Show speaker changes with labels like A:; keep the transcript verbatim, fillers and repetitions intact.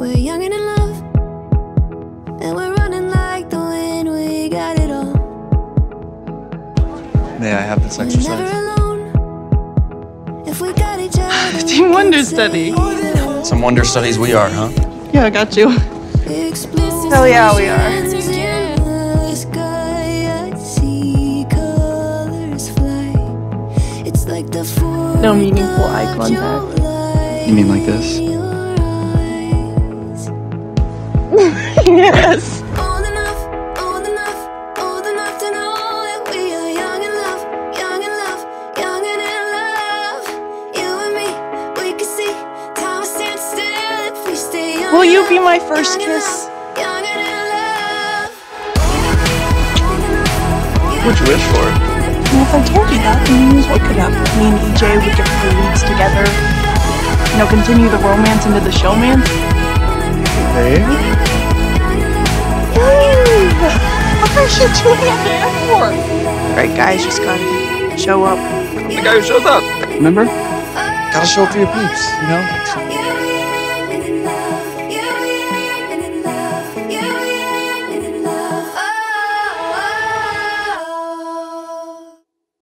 A: We're young and in love, and we're running like the wind. We got it all.
B: May I have this exercise?
A: We're never alone. If we got each other,
C: Team Wonder Study.
B: Some wonder studies we are, huh?
C: Yeah, I got you.
A: Hell
C: yeah, we are. No meaningful eye contact.
B: You mean like this?
C: Yes.
A: Old enough, old enough, old enough to know that we are young in love, young in love, young and in love. You and me, we can see time stands still if we stay young.
C: Will you be my first kiss?
A: Young and in love.
B: What'd you wish for?
C: Well, if I told you that, then you what could happen? Me and E J would get the leads together. You know, continue the romance into the showman.
B: Hey?
C: What are you doing up there for? Right, guys, just gotta show up.
B: The guy who shows up. Remember? Gotta show up for your peeps, you know?